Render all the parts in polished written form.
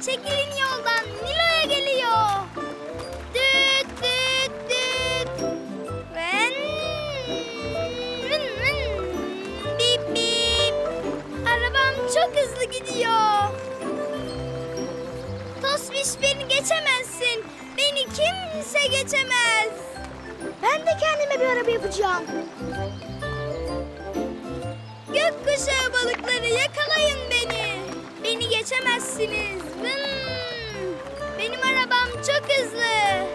çekilin yoldan. Nilo'ya geliyor. Düt düt düt. Vın, vın, vın. Bip bip. Arabam çok hızlı gidiyor. Tosbiş, beni geçemezsin. Beni kimse geçemez. Ben de kendime bir araba yapacağım. Gökkuşağı balıkları, yakalayın beni. Beni geçemezsiniz. Vın. Benim arabam çok hızlı.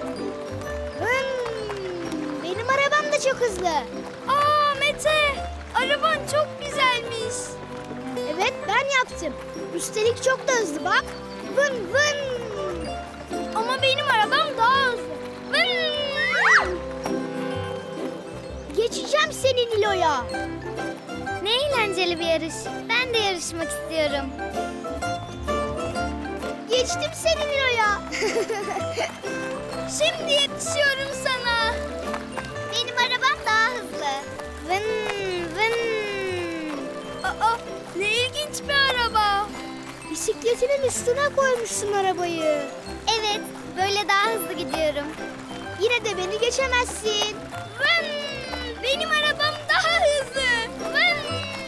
Benim arabam da çok hızlı. Aa Mete, araban çok güzelmiş. Evet, ben yaptım. Üstelik çok da hızlı bak. Vın vın. Ama benim arabam daha hızlı. Vın. Geçeceğim seni Nilo'ya. Ne eğlenceli bir yarış. Ben de yarışmak istiyorum. Geçtim seni Nilo'ya. Şimdi yetişiyorum sana. Benim arabam daha hızlı. Vın vın. Aa, ne ilginç bir araba. Bisikletinin üstüne koymuşsun arabayı. Evet, böyle daha hızlı gidiyorum. Yine de beni geçemezsin. Vın! Benim arabam daha hızlı. Vın!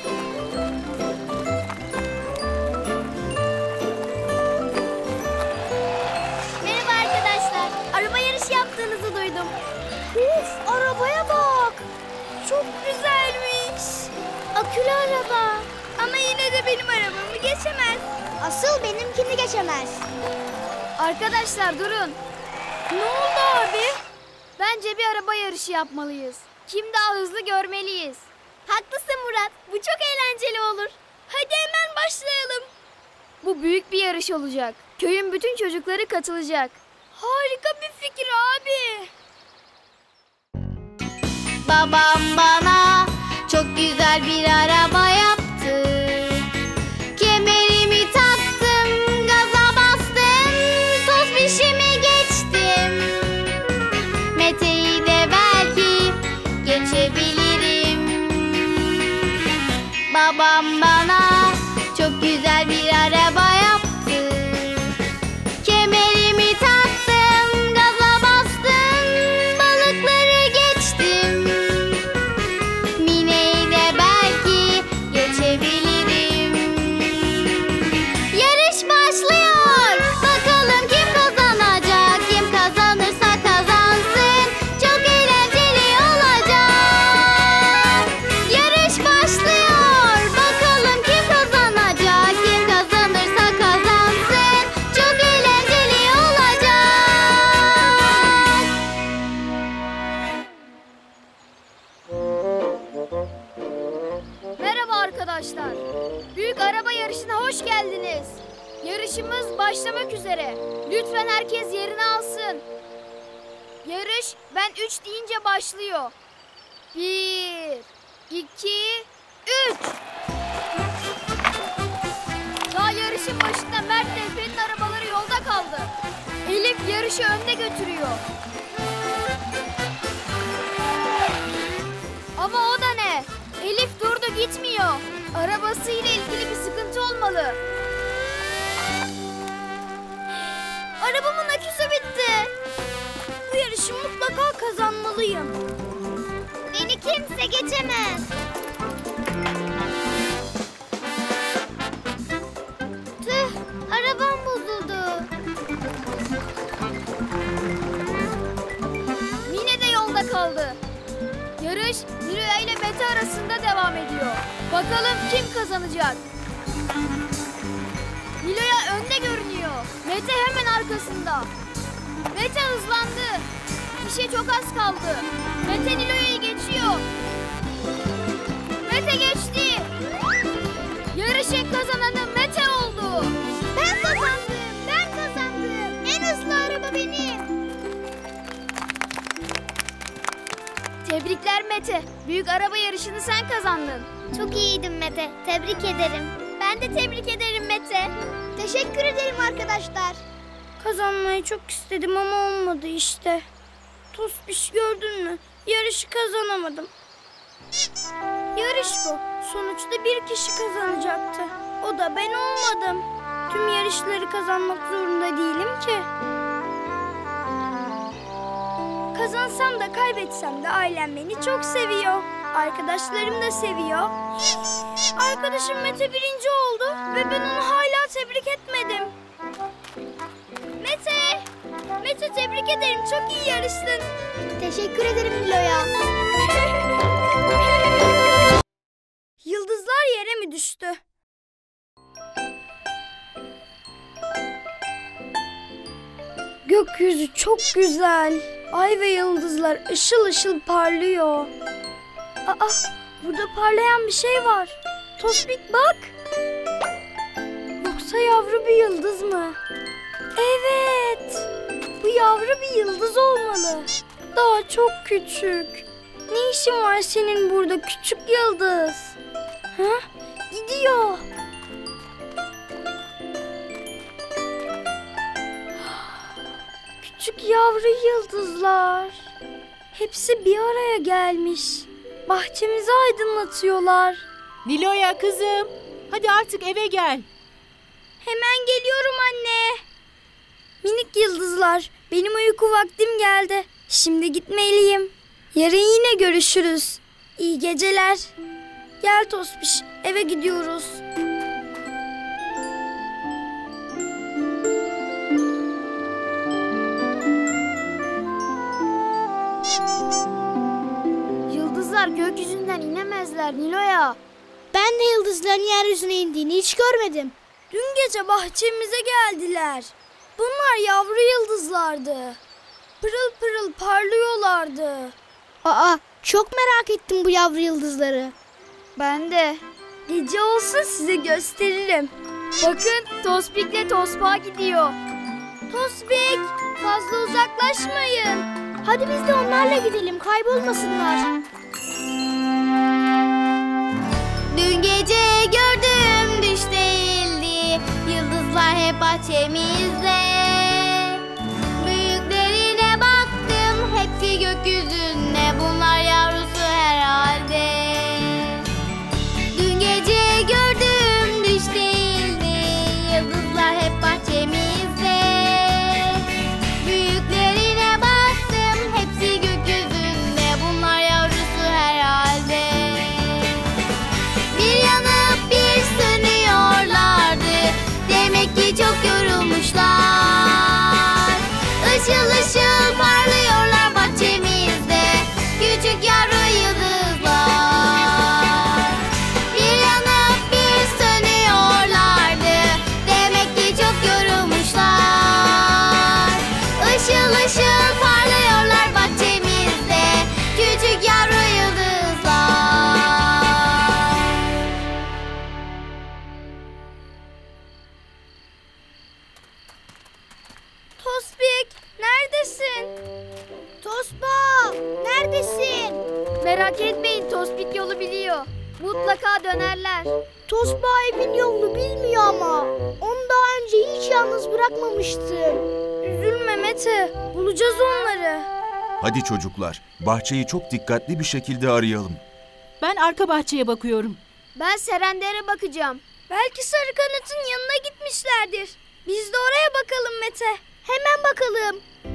Merhaba arkadaşlar. Araba yarışı yaptığınızı duydum. Uf, arabaya bak. Çok güzelmiş. Akülü araba. Ama yine de benim arabamı geçemez. Asıl benimkini geçemez. Arkadaşlar durun. Ne oldu abi? Bence bir araba yarışı yapmalıyız. Kim daha hızlı görmeliyiz. Haklısın Murat. Bu çok eğlenceli olur. Hadi hemen başlayalım. Bu büyük bir yarış olacak. Köyün bütün çocukları katılacak. Harika bir fikir abi. Babam bana çok güzel bir araba yaptı. Kemerimi taktım, gaza bastım, Tosbişimi geçtim. Mete'yi de belki geçebilirim. Babam bana çok güzel bir araba yaptı. Kemerimi taktım, gaza bastım, balıkları geçtim. Mine'yi de belki geçebilirim. Yarış başlıyor. Bakalım kim kazanacak? Kim kazanırsa kazansın. Çok eğlenceli olacak. Yarış başlıyor. Bakalım kim kazanacak? Kim kazanırsa kazansın. Çok eğlenceli olacak. Merhaba arkadaşlar. Büyük araba yarışına hoş geldiniz. Yarışımız başlamak üzere. Lütfen herkes yerini alsın. Yarış ben 3 deyince başlıyor. 1, 2, 3. Daha yarışın başında Mert ve Efe'nin arabaları yolda kaldı. Elif yarışı önde götürüyor. Ama o da ne? Elif durdu, gitmiyor. Arabasıyla ilgili bir sıkıntı olmalı. Arabamın aküsü bitti. Bu yarışı mutlaka kazanmalıyım. Beni kimse geçemez. Tüh, arabam bozuldu. Mine de yolda kaldı. Yarış Nilo'ya ile Mete arasında devam ediyor. Bakalım kim kazanacak? Nilo'ya önde görünüyor. Mete hemen arkasında. Mete hızlandı. İşe çok az kaldı. Mete Nilo'yu geçiyor. Mete geçti. Yarışın kazananı Mete oldu. Ben kazandım. Ben kazandım. En hızlı araba benim. Tebrikler Mete. Büyük araba yarışını sen kazandın. Çok iyiydin Mete. Tebrik ederim. Ben de tebrik ederim Mete. Teşekkür ederim arkadaşlar. Kazanmayı çok istedim ama olmadı işte. Tosbiş, gördün mü? Yarışı kazanamadım. Yarış bu. Sonuçta bir kişi kazanacaktı. O da ben olmadım. tüm yarışları kazanmak zorunda değilim ki. Kazansam da kaybetsem de ailem beni çok seviyor. Arkadaşlarım da seviyor. Arkadaşım Mete birinci oldu ve ben onu hala tebrik etmedim. Mete! Mete tebrik ederim. Çok iyi yarıştın. Teşekkür ederim Nilo'ya. Yıldızlar yere mi düştü? Gökyüzü çok güzel. Ay ve yıldızlar ışıl ışıl parlıyor. Aa, burada parlayan bir şey var. Tospik bak. Yoksa yavru bir yıldız mı? Evet. Bu yavru bir yıldız olmalı. Daha çok küçük. Ne işin var senin burada küçük yıldız? Ha? Gidiyor. Küçük yavru yıldızlar. Hepsi bir araya gelmiş. Bahçemizi aydınlatıyorlar. Nilo'ya kızım, hadi artık eve gel. Hemen geliyorum anne. Minik yıldızlar, benim uyku vaktim geldi. Şimdi gitmeliyim. Yarın yine görüşürüz. İyi geceler. Gel Tospiş, eve gidiyoruz. Yıldızlar gökyüzünden inemezler Nilo'ya. Ben de yıldızların yeryüzüne indiğini hiç görmedim. Dün gece bahçemize geldiler. Bunlar yavru yıldızlardı. Pırıl pırıl parlıyorlardı. Aa, çok merak ettim bu yavru yıldızları. Ben de. Gece olsun size gösteririm. Bakın Tospik'le Tospa gidiyor. Tospik, fazla uzaklaşmayın. Hadi biz de onlarla gidelim, kaybolmasınlar. Dün gece gördüm düş değildi. Yıldızlar hep bahçemizde. Büyüklerine baktım, hepsi gökyüzünde. Bunlar yavrusu herhalde. Dün gece gördüm düş değildi. Yıldızlar hep bahçemizde. Büyüklerine baktım, hepsi gökyüzünde. Bunlar yavrusu herhalde. Bir yanıp bir sönüyorlardı. Demek ki çok yorulmuşlar. Işıl ışıl parlıyorlar bahçemizde. Küçük yavru yıldızlar. Bir yanıp bir sönüyorlardı. Demek ki çok yorulmuşlar. Işıl ışıl parlıyorlar bahçemizde. Küçük yavru yıldızlar. Tospik, neredesin? Tospa, neredesin? Merak etmeyin, Tospik yolu biliyor. Mutlaka dönerler. Tospa evin yolunu bilmiyor ama. Onu daha önce hiç yalnız bırakmamıştım. Üzülme Mete, bulacağız onları. Hadi çocuklar, bahçeyi çok dikkatli bir şekilde arayalım. Ben arka bahçeye bakıyorum. Ben Serender'e bakacağım. Belki sarı kanatın yanına gitmişlerdir. Biz de oraya bakalım Mete. Hemen bakalım.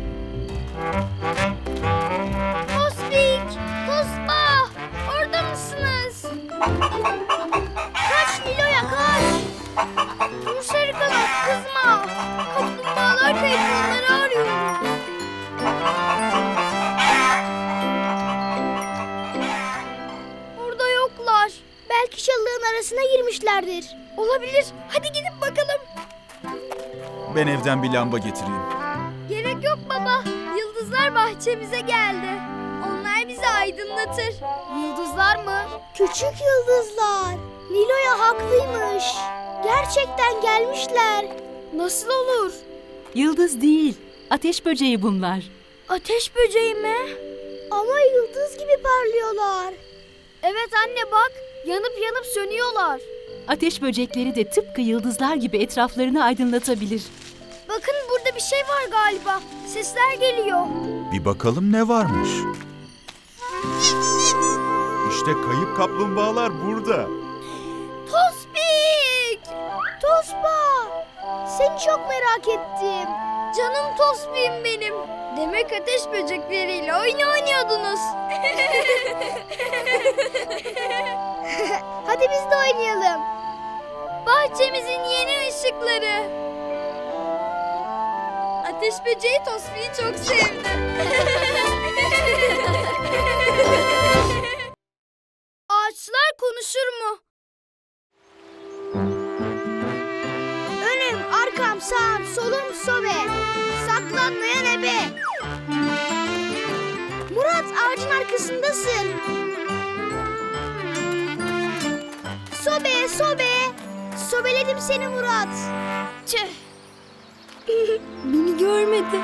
Tospik, Tospa, orada mısınız? Kaç Nilo'ya kaç. Dur sarı kanat, kızma. Kaplumbağalar kayıp, onları arıyoruz. Burada yoklar. Belki çalılığın arasına girmişlerdir. Olabilir. Hadi gidip bakalım. Ben evden bir lamba getireyim. Gerek yok baba. Yıldızlar bahçemize geldi. Onlar bizi aydınlatır. Yıldızlar mı? Küçük yıldızlar. Nilo'ya haklıymış. Gerçekten gelmişler. Nasıl olur? Yıldız değil, ateş böceği bunlar. Ateş böceği mi? Ama yıldız gibi parlıyorlar. Evet anne bak, yanıp yanıp sönüyorlar. Ateş böcekleri de tıpkı yıldızlar gibi etraflarını aydınlatabilir. Bakın burada bir şey var galiba. Sesler geliyor. Bir bakalım ne varmış. İşte kayıp kaplumbağalar burada. Tospik! Tospa! Seni çok merak ettim. Canım Tosbih'im benim. Demek ateş böcekleriyle oyun oynuyordunuz. Hadi biz de oynayalım. Bahçemizin yeni ışıkları. Ateş böceği Tosbih'i çok sevdi. Ağaçlar konuşur mu? Önüm, arkam, sağım, solum, sobe. Saklanmayan ebe. Murat, ağacın arkasındasın. Sobe, sobe. Sobeledim seni Murat. Tüh. Beni görmedi.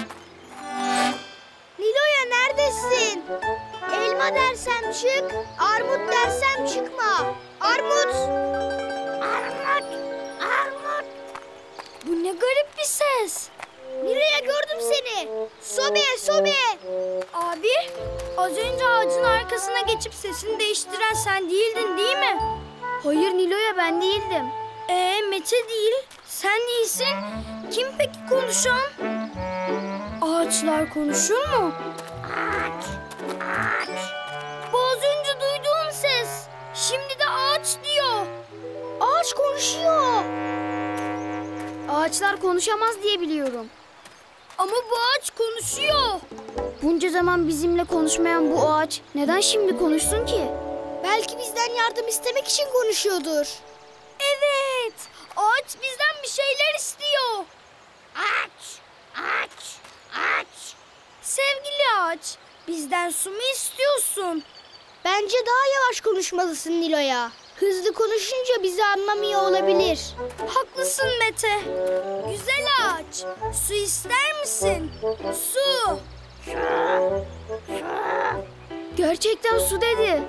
Nilo'ya neredesin? Elma dersem çık, armut dersem çıkma. Armut. Armut. Armut. Bu ne garip bir ses. Nilo'ya gördüm seni. Sobe, sobe. Abi, az önce ağacın arkasına geçip sesini değiştiren sen değildin değil mi? Hayır Nilo'ya ben değildim. Mete değil, sen değilsin. Kim peki konuşan? Ağaçlar konuşur mu? Ağaç, ağaç. Bu az önce duyduğum ses. Şimdi de ağaç diyor. Ağaç konuşuyor. Ağaçlar konuşamaz diye biliyorum. Ama bu ağaç konuşuyor. Bunca zaman bizimle konuşmayan bu ağaç neden şimdi konuşsun ki? Belki bizden yardım istemek için konuşuyordur. Evet, ağaç bizden bir şeyler istiyor. Ağaç, ağaç, ağaç. Sevgili ağaç, bizden su mu istiyorsun? Bence daha yavaş konuşmalısın Nilo'ya. Hızlı konuşunca bizi anlamıyor olabilir. Haklısın Mete. Güzel ağaç, su ister misin? Su. Gerçekten su dedi.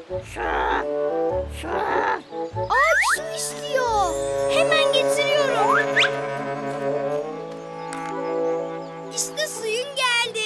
Ağaç su istiyor. Hemen getiriyorum. İşte suyun geldi.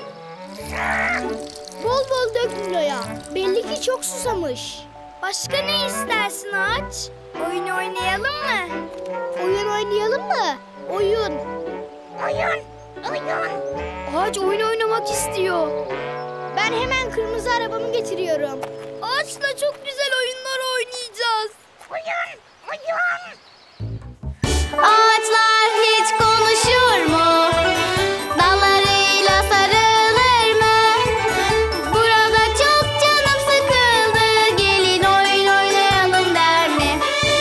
Bol bol dök Nilo'ya. Belli ki çok susamış. Başka ne istersin ağaç? Oyun oynayalım mı? Oyun oynayalım mı? Oyun. Oyun. Oyun. Ağaç oyun oynamak istiyor. Ben hemen kırmızı arabamı getiriyorum. Ağaçla çok güzel oyunlar oynayacağız. Oyun. Oyun. Ağaçlar hiç konuşur mu? Dallarıyla sarılır mı? Burada çok canım sıkıldı. Gelin oyun oynayalım der mi?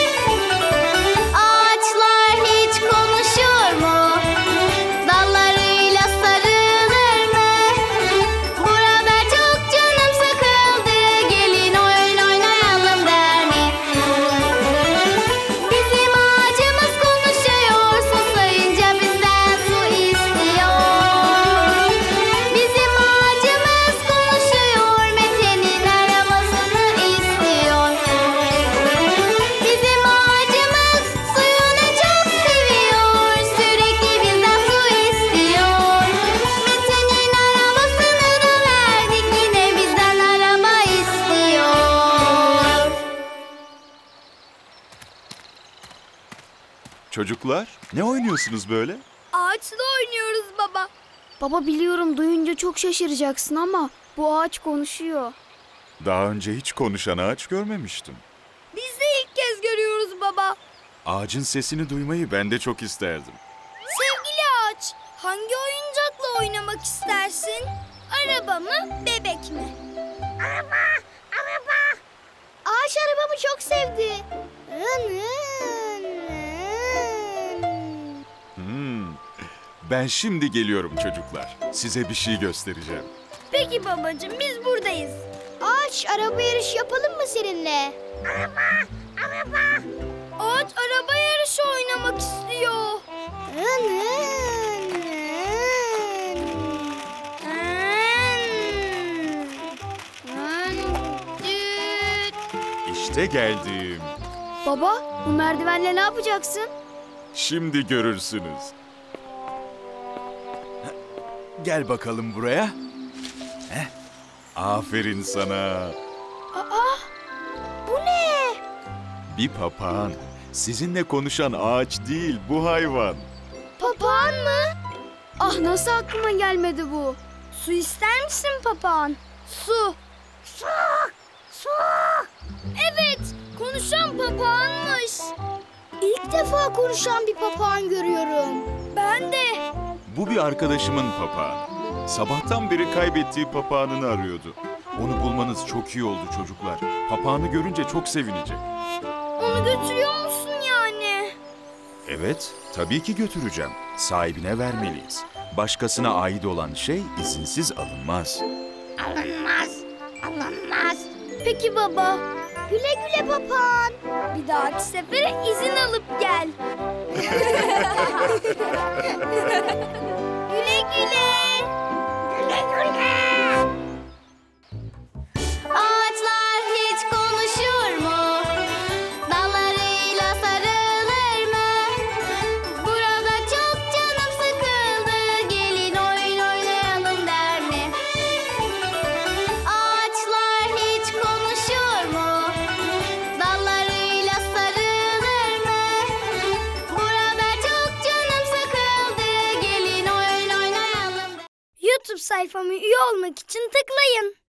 Ağaçlar hiç konuşur mu? Dallarıyla sarılır mı? Burada çok canım sıkıldı. Gelin oyun oynayalım der mi? Bizim ağacımız konuşuyor, susayınca bizden su istiyor. Bizim ağacımız konuşuyor, Mete'nin arabasını istiyor. Bizim ağacımız suyunu çok seviyor, sürekli bizden su istiyor. Mete'nin arabasını da verdik, yine bizden araba istiyor. Çocuklar, ne oynuyorsunuz böyle? Ağaçla oynuyoruz baba. Baba biliyorum duyunca çok şaşıracaksın ama bu ağaç konuşuyor. Daha önce hiç konuşan ağaç görmemiştim. Biz de ilk kez görüyoruz baba. Ağacın sesini duymayı ben de çok isterdim. Sevgili ağaç, hangi oyuncakla oynamak istersin? Araba mı, bebek mi? Ağaç arabamı çok sevdi. Ben şimdi geliyorum çocuklar. Size bir şey göstereceğim. Peki babacığım, biz buradayız. Ağaç araba yarışı yapalım mı seninle? Ağaç araba yarışı oynamak istiyor. İşte geldim. Baba bu merdivenle ne yapacaksın? Şimdi görürsünüz. Gel bakalım buraya. Aferin sana. Aa, bu ne? Bir papağan Sizinle konuşan ağaç değil, bu hayvan. Papağan mı? Ah, nasıl aklıma gelmedi bu? Su ister misin papağan? Su. Evet, konuşan papağanmış. İlk defa konuşan bir papağan görüyorum. Ben de. Bu bir arkadaşımın papağanı. Sabahtan beri kaybettiği papağanını arıyordu. Onu bulmanız çok iyi oldu çocuklar. Papağanı görünce çok sevinecek. Onu götürüyor musun yani? Evet, tabii ki götüreceğim. Sahibine vermeliyiz. Başkasına ait olan şey izinsiz alınmaz. Peki baba. Güle güle papağan. Bir dahaki sefere izin alıp gel. Güle güle. Ağaçlar hiç konuşur mu? Dallarıyla sarılır mı? Burada çok canım sıkıldı. Gelin oyun oynayalım der mi? Ağaçlar hiç konuşur mu? Dallarıyla sarılır mı? Burada çok canım sıkıldı. Gelin oyun oynayalım der. YouTube sayfama üye olmak için tıklayın.